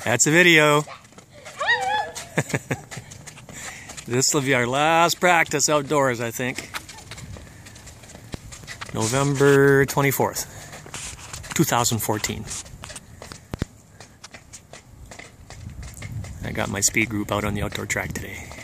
That's a video. This will be our last practice outdoors, I think. November 24th, 2014. I got my speed group out on the outdoor track today.